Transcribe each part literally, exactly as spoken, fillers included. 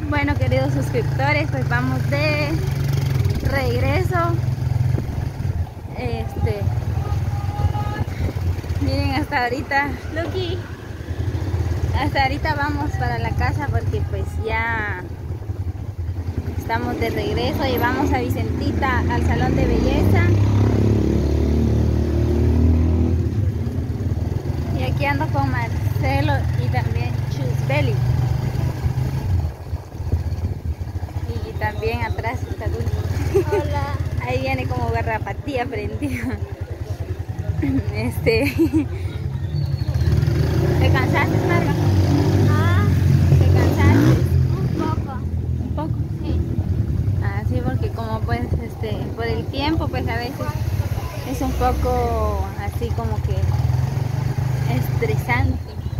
Bueno, queridos suscriptores, pues vamos de regreso. Este, miren, hasta ahorita, Lucky, hasta ahorita vamos para la casa porque pues ya estamos de regreso. Llevamos a Vicentita al salón de belleza. Y aquí ando con Marcelo y también Chusbeli. Y también atrás está Dulce. Hola. Ahí viene como garrapatía prendida. Este. ¿Te cansaste, Marga? Ah, ¿Te cansaste? un poco. ¿Un poco? Sí. Ah, sí, porque como pues este, por el tiempo pues a veces es un poco así como que estresante.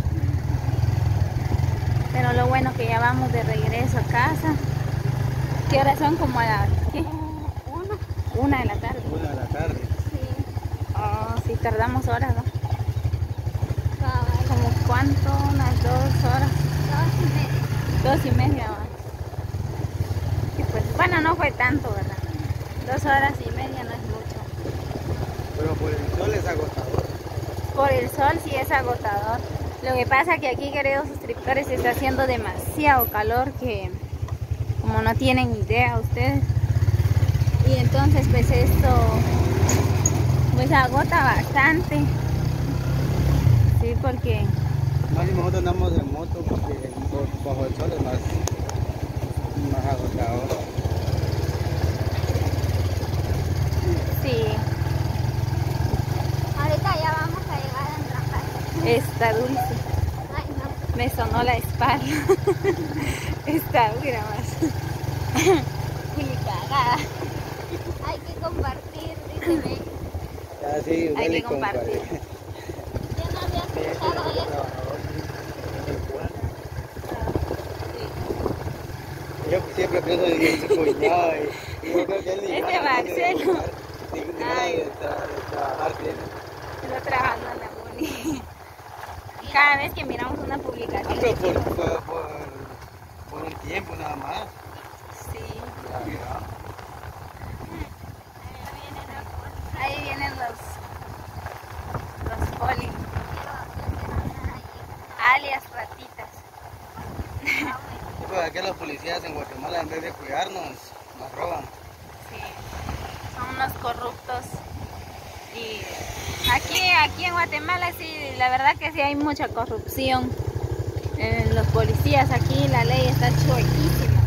Pero lo bueno que ya vamos de regreso a casa. ¿Qué horas son? Como a las ¿qué? Uno. Una de la tarde. Una de la tarde. Sí. Oh, sí, tardamos horas, ¿no? Cabal. ¿Como cuánto? Unas dos horas. Dos y media. Dos y media más. Y pues, bueno, no fue tanto, ¿verdad? Dos horas y media no es mucho. Pero por el sol es agotador. Por el sol sí es agotador. Lo que pasa que aquí, queridos suscriptores, está haciendo demasiado calor que como no tienen idea ustedes. Y entonces pues esto pues agota bastante. Sí, porque Más si nosotros andamos en moto porque bajo el sol es más, más agotador. sí, Ahorita ya vamos a llegar a nuestra casa. está Dulce. Ay, no. Me sonó la espalda. Está dura más. Muy cagada. Hay que compartir, dice. Ya, sí, Hay Beli, que compartir. compadre. Yo no había escuchado eso. Yo siempre pienso en su cuñado y yo creo que él ni Ese ganas tiene de Marcelo. trabajar, ni- ni ganas Ay. de tra- de trabajar tiene. Está trabajando en la uni. Cada vez que miramos una publicación, Pero por, decimos, por, por, por el tiempo nada más. sí, Ya, ya. ahí vienen los los poli, alias ratitas. Pues aquí los policías en Guatemala en vez de cuidarnos, nos roban. Sí, son unos corruptos. Y aquí, aquí en Guatemala sí, la verdad que sí hay mucha corrupción. En los policías aquí la ley está chuequísima.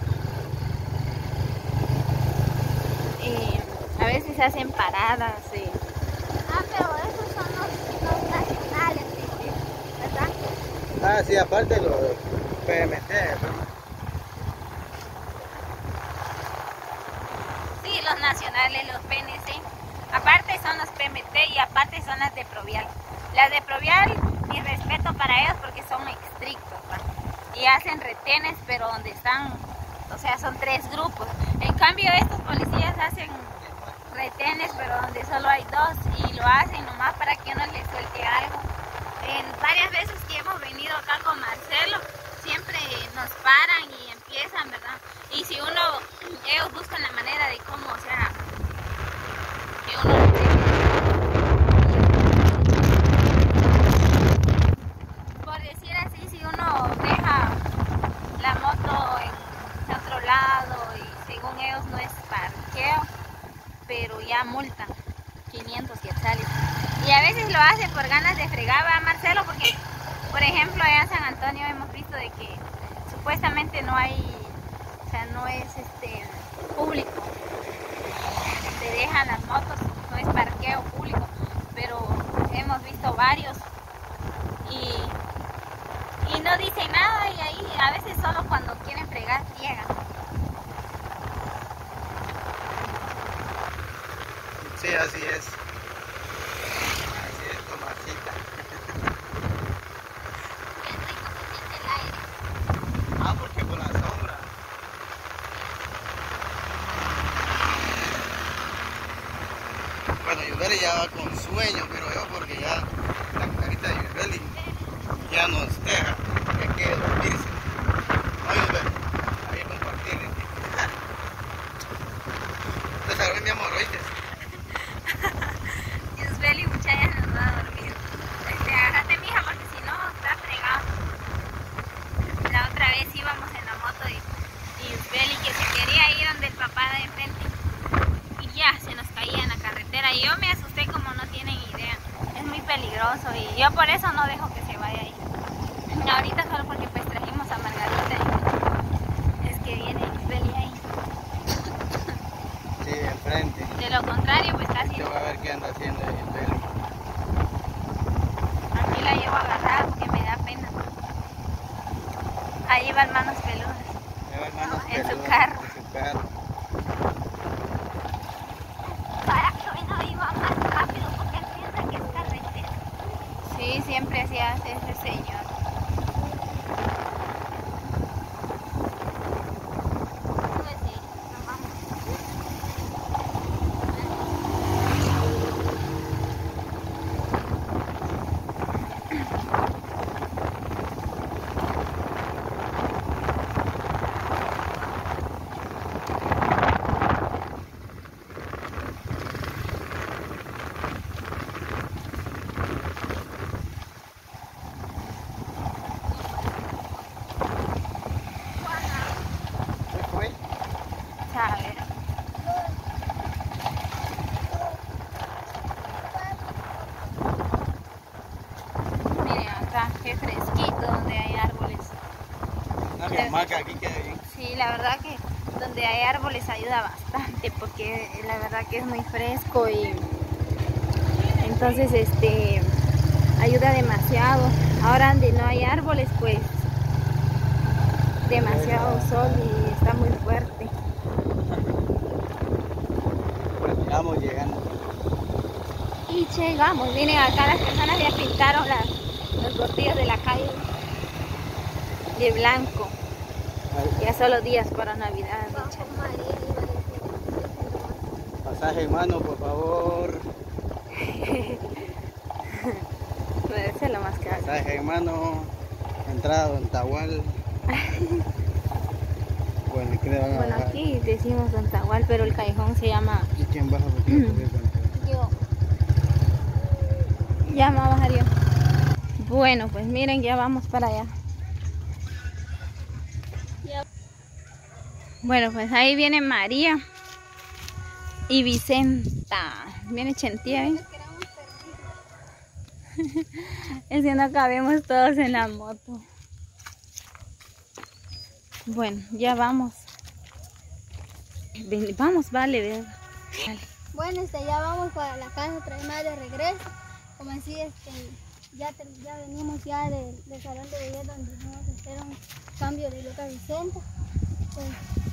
Y a veces hacen paradas. Y Ah, pero esos son los, los nacionales, dice, ¿verdad? Ah, sí, aparte los P M T, ¿verdad? sí, los nacionales, los P N C. Aparte son los P M T y aparte son las de Provial. Las de Provial, mi respeto para ellos porque son estrictos, ¿va? Y hacen retenes, pero donde están, o sea, son tres grupos. En cambio, estos policías hacen retenes, pero donde solo hay dos y lo hacen nomás para que uno les suelte algo. En varias veces que hemos venido acá con Marcelo, siempre nos paran y empiezan, ¿verdad? Y si uno, ellos buscan la manera de cómo, o sea, que uno lo deje. Por decir así, si uno deja la moto en otro lado y según ellos no es parqueo, pero ya multan quinientos quetzales. Y a veces lo hacen por ganas de fregar, ¿va, Marcelo? Porque, por ejemplo, allá en San Antonio hemos visto de que supuestamente no hay, o sea, no es este público. Se dejan las motos, no es parqueo público, pero hemos visto varios y, y no dicen nada y ahí a veces solo cuando quieren fregar llegan. Sí, así es. Así es, Tomasita. Qué rico se siente el aire. Ah, porque con la sombra. Bueno, Yubeli ya va con sueño, pero yo porque ya la carita de Yubeli ya nos deja que hay que dormirse. ¿No, Yubeli? carro. de su carro. Para que hoy no iba más rápido porque él piensa que es carretera. Sí, siempre así hace ese señor. Pues sí, nos vamos. ¿Qué fue? ¿Sabes? Miren acá, qué fresquito donde hay árboles. Una hamaca aquí queda bien. Sí, la verdad que donde hay árboles ayuda bastante porque la verdad que es muy fresco y entonces este ayuda demasiado. Ahora donde no hay árboles pues demasiado sol y está muy fuerte. Bueno, vamos llegando. Y llegamos, miren acá las personas ya pintaron las, los bordillos de la calle de blanco. Ya solo días para Navidad. Vamos con María y iba a decir. Pasaje en mano, por favor. Debe ser lo más caro. Pasaje en mano. Entrada Don Tahual. Bueno, ¿qué le van a Bueno, bajar? aquí decimos Don Tahual, pero el callejón se llama... ¿Y quién baja? Porque no podía contar. Yo. Ya me voy a bajar yo. Bueno, pues miren, ya vamos para allá. Ya. Bueno, pues ahí viene María y Vicenta. Viene Chentía, ¿ven? Nos quedamos perdidos. Es que no cabemos todos en la moto. Bueno, ya vamos. Ven, vamos, vale, ve. Vale. Bueno, este, ya vamos para la casa otra vez más de regreso. Como así, este, ya, te- ya venimos ya del, del salón de belleza donde vamos a hacer un cambio de loca Vicenta. Pues,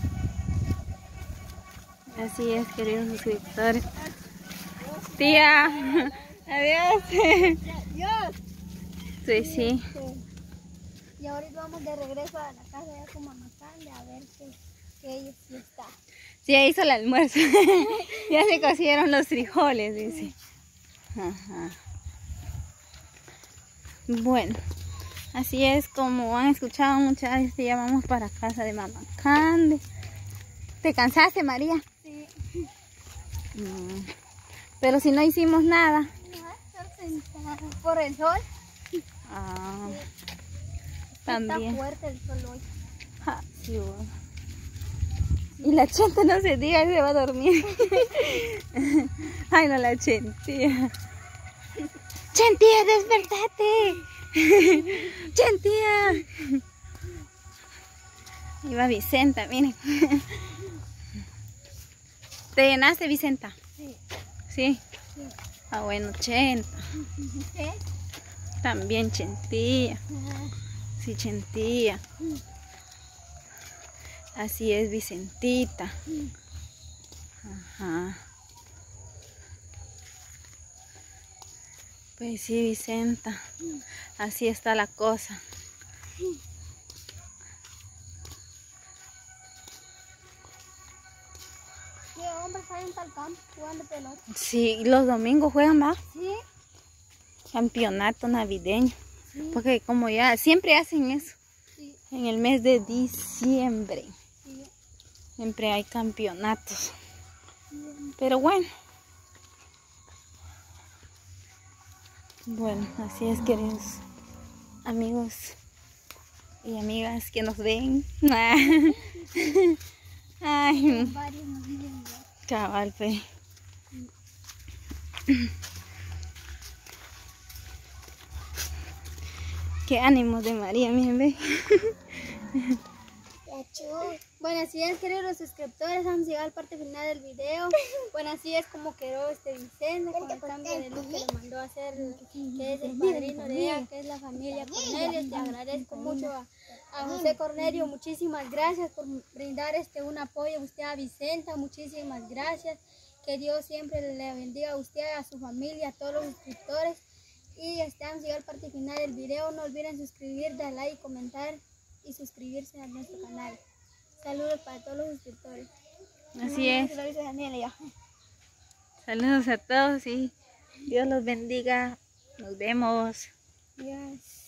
Así es, queridos suscriptores. Tía, adiós. ¡Dios! Sí, sí. Este, y ahorita vamos de regreso a la casa ya con Mamá Cande a ver que, que ella sí está. Sí, ya hizo el almuerzo. Ya se cocieron los frijoles, dice. Ajá. Bueno, así es como han escuchado muchas veces, ya vamos para casa de Mamá Cande. ¿Te cansaste, María? Sí. Mm. Pero si no hicimos nada. Estar sentada por el sol. Ah, Está también. fuerte el sol hoy. Ah, sí, bueno. Y la chenta no se diga, se va a dormir. Ay, no, la chentía. Chentía, despertate. Chentía. Y va Vicenta, miren. ¿Te llenaste, Vicenta? Sí. Sí. Sí. Ah, bueno, Chenta. ¿Sí? También Chentía. Sí, Chentía. Así es, Vicentita. Ajá. Pues sí, Vicenta. Así está la cosa. ¿Qué hombres hay en tal campo jugando pelota? Sí, los domingos juegan, ¿va? Sí. Campeonato navideño. Sí. Porque como ya siempre hacen eso. Sí. En el mes de diciembre. Sí. Siempre hay campeonatos. Sí. Pero bueno. Bueno, así es, queridos amigos y amigas que nos ven. Ay, Varios nos viven ya. cabal, fe. Qué ánimo de María, miren, ve. Ya Bueno, así es, queridos suscriptores, vamos a llegar a la parte final del video. Bueno, así es como quedó este Vicente con el cambio de look que le mandó a hacer, que es el padrino de ella, que es la familia Cornelio. Te agradezco mucho a, a José Cornelio, muchísimas gracias por brindar este un apoyo a usted, a Vicenta, muchísimas gracias. Que Dios siempre le bendiga a usted, a su familia, a todos los suscriptores. Y estamos llegando a la parte final del video. No olviden suscribir, dar like, comentar y suscribirse a nuestro canal. Saludos para todos los suscriptores. Así es. Saludos a todos y Dios los bendiga. Nos vemos. Yes.